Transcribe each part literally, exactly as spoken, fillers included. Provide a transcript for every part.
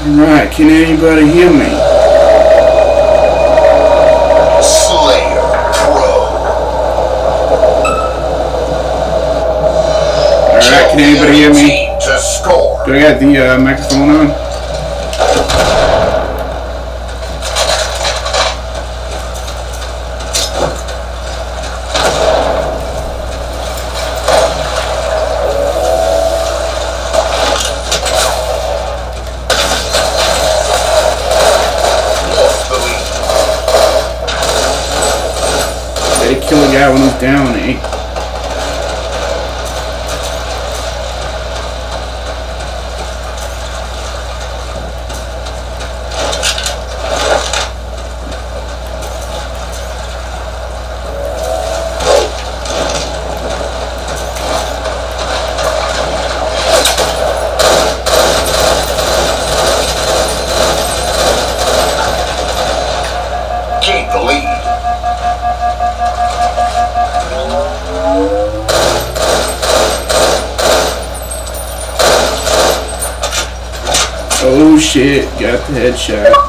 Alright, can anybody hear me? Slayer Pro. Alright, can anybody hear me? To score. Do I got the uh, microphone on? They kill a guy when he's down, eh? Keep the lead. Oh shit, got the headshot.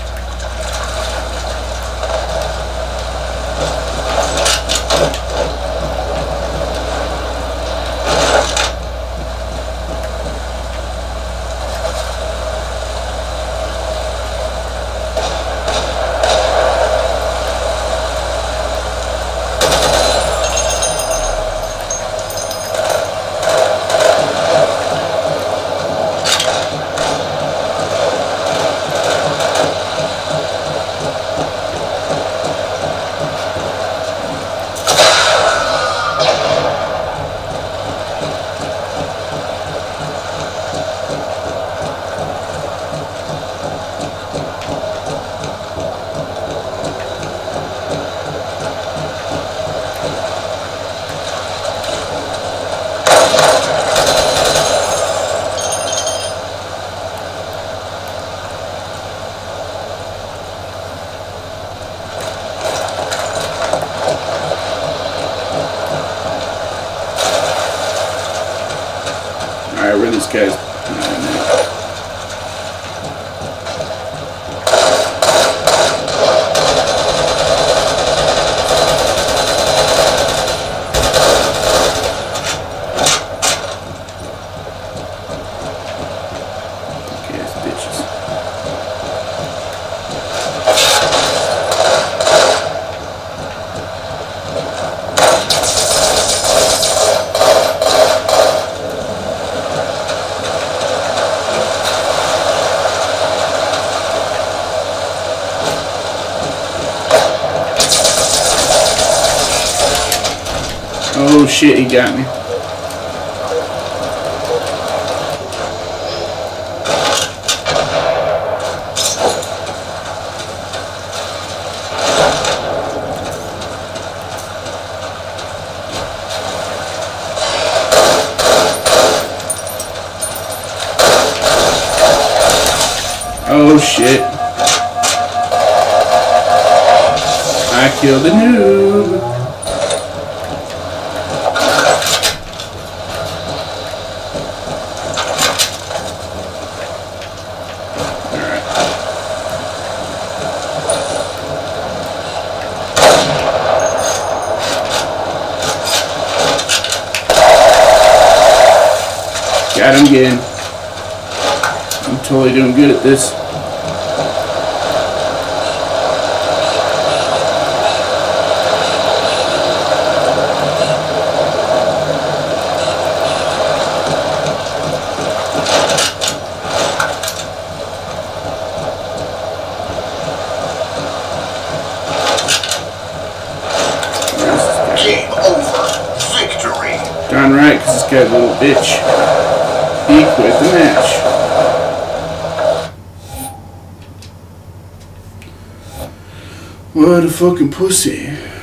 Alright, where this guy's behind me. Okay, it's bitches. Oh shit, he got me. Oh shit. I killed the noob. Got him again. I'm totally doing good at this. Game over. Victory. Darn right, because this guy's a little bitch. He quit the match. What a fucking pussy.